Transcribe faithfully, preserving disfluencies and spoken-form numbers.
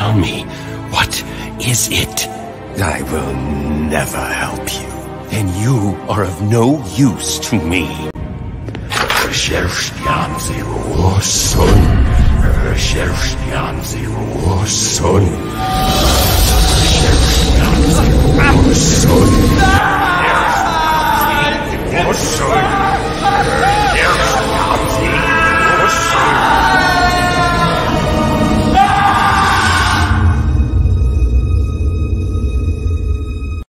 Tell me, what is it? I will never help you, and you are of no use to me. Sierścian zero sun. Sierścian zero sun.